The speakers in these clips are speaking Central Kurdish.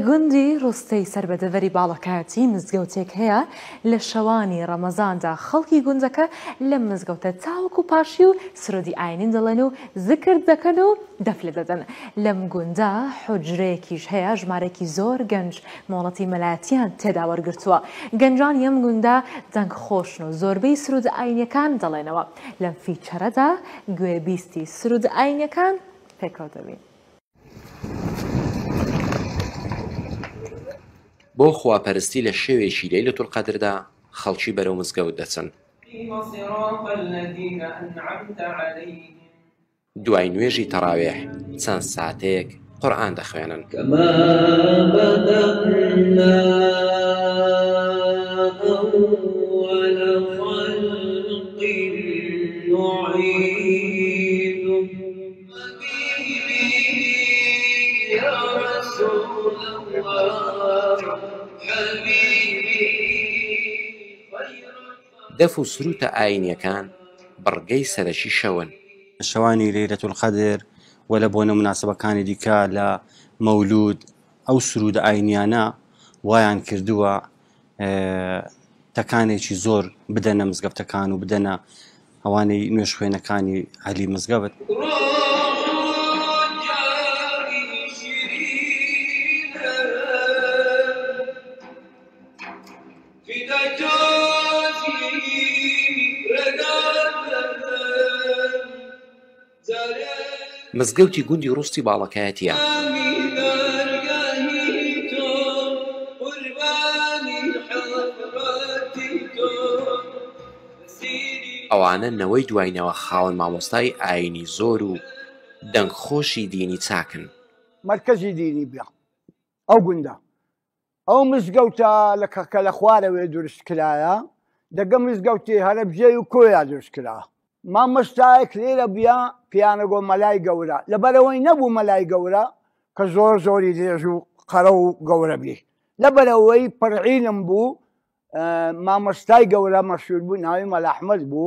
گوندی ڕستەی سەربەدەڤەری باڵەکایەتی مزگەوتێک هەیە لە شەوانی ڕەمەزاندا خەڵکی گوندەکە لە مزگەوتە تاوەکو پاشی و سرودی ئاینین دەڵێن و زکر دەکەن و دەفلە دەدەن. لەم گوندا حوجرەیەکیش هەیە ژمارەیەکی زۆر گەنج مۆڵەتی مەلایەتیان تێدا وەرگرتووە. گەنجان ئەم گوندا دەنگ خۆشن و زۆربەی سرود ئاینیەکان دەڵێنەوە. لەم فیچەرەدا گوێبیستی سرود ئاینیەکان پێکەوە دەبین. بۆ خواپەرستی لە شێوێکی لەیلەتول قەدردا خەڵکی بەرەو مزگەوت دەچن. دوای نوێژی تەراویح چەند ساتێک قورئان دەخوێنن. دەف و سروتە ئاینیەکان بڕگەی سەرەکی شەون. شەوانی لەیلەتول قەدر و لە بۆنە مناسبەکانی دیکە لە مەولود ئەو سرودە ئاینیانە وایان کردووە تەکانێکی زۆر بدەنە مزگەوتەکان و بدەنە ئەوانەی نوێژ خوێنەکانی عەلی مزگەوت. مزگەوتی گوندی ڕستی باڵەکایەتیە. ئەوانە نەوەی دوایینەوە خاوەن مامۆستای ئاینی زۆر و دەنگخۆشی دینی چاکن. مرکزی دینی بیا ئەو گوندە ئەو مزگەوتە کە لە خوارەوێ دروست کرایە دەگە مزگەوتی هەرەبژێ و کۆیا دروست کرا. مامۆستایەک لێرە بیا پیانەگۆ مەلای گەورە لەبەرەوەی نەبوو مەلای گەورە کە زۆر زۆری درێژ و قەرە و گەورە بێ لەبەرەوەی پڕعیلم بوو مامۆستای گەورە مەشهور بوو ناوی مەلا ئەحمەد بوو.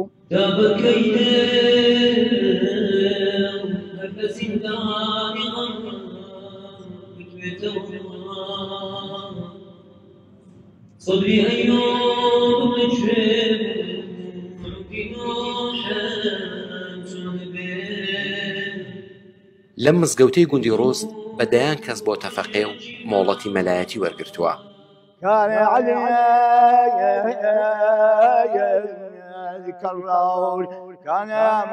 لەم مزگەوتەی گوندی ڕۆست بەدەیان کەس بۆ تەفەقێ و مۆڵەتی مەلایەتی وەرگرتووە. كان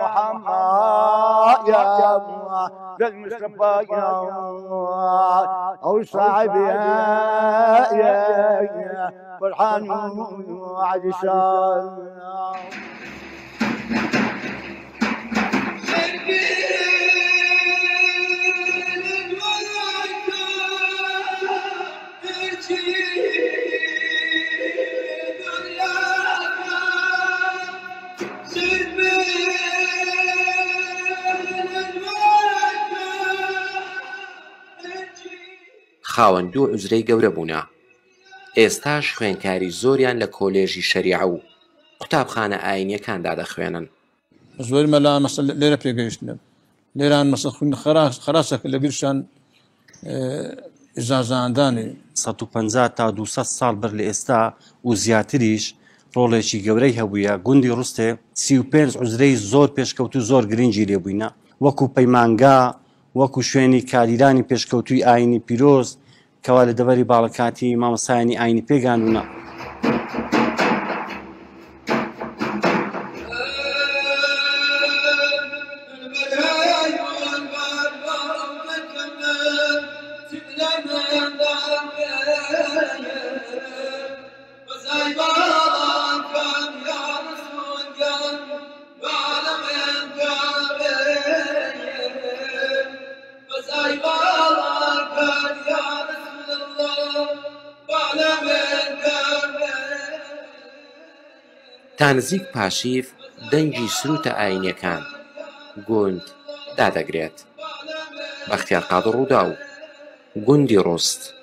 محمد يا المصطفى يا أو صاحب يا فرحان وعدسان خاوەن دوو عوزرەی گەورە بوونا. ئێستاش خوێنکاری زۆریان لە کۆلێژی شەریعە و قوتابخانە ئاینیەکاندا دەخوێنن. زۆر مەلا مەسەل لێرە پێگەیشتنە لێران مەسەل خوێن خەراسەکە لە گرشان ئیجازەدانی 150 تا 200 ساڵ بەر لە ئێستا و زیاتریش ڕۆڵێکی گەورەی هەبوویە. گوندی ڕستێ 35 عوزرەی زۆر پێشکەوت و زۆر گرنگی لێبووینە وەکو پەیمانگا وەکو شوێنی کاریرانی پێشکەوتووی ئاینی پیرۆز کەوا لە دەبەری باڵەکاتی مامۆستایانی ئاینی پێگانوونە. تا نزیک پاشیف دەنگی سروتە ئاینیەکان گوند دادەگرێت. بەختیار قادر ڕوودا و گوندی ڕۆست.